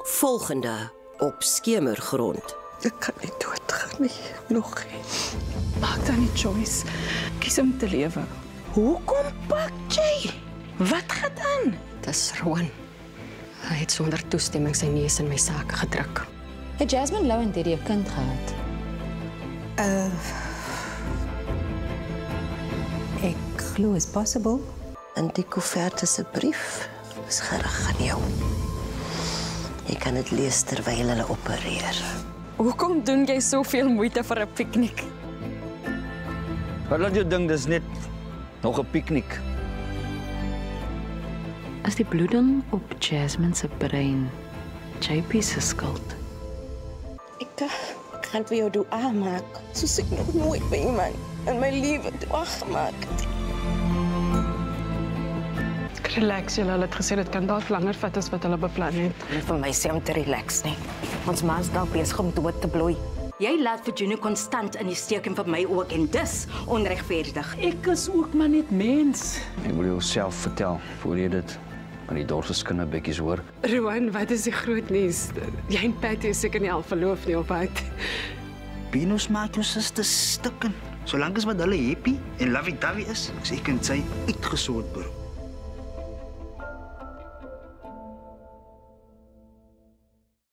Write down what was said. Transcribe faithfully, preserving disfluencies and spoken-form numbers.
Volgende op Skemergrond. Ek kan nie doodgaan nie, nog nie. Maak dan die choice. Kies om te lewe. Hoekom pak jy? Wat gaan aan? Dis Rowan. Hy het sonder toestemming sy neus in my sake gedruk. Het Jasmine Lou en Diddy 'n kind gehad? Uh, Ek glo is possible. in die koevert is 'n brief. Is gerig aan jou. Jy kan dit lees terwyl hulle opereer. Hoekom doen jy soveel moeite vir 'n piknik? Wat laat jou dink dis net nog 'n piknik? As die bloeding op Jasmine se brein J P se skuld. Ek kan vir jou dua maak, soos ek nog nooit by iemand in my lewe dua gemaak het. Relax, julle het gesê dit kan dalk langer vat as wat hulle beplan het. Nie vir my sê om te relax nie. Ons ma's dalk besig om dood te bloei. Jy laat Virginia konstant in die steek en vir my ook en dis onregverdig. Ek is ook maar net mens. Ek wil jou self vertel voor jy dit aan die dorse kinderbekkies hoor. Rowan, wat is die groot nuus? Jy en Patty is seker nie al verloof nie, of wat? Pinos maak jou suster stukken. Solank as wat hulle happy en lovey-dovey is, is ek en sy uitgesort, bro.